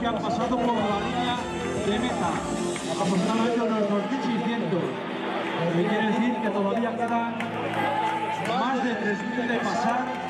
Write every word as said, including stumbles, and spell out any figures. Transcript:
que han pasado por la línea de meta, aproximadamente unos dos mil seiscientos. Quiere decir que todavía quedan más de tres mil de pasar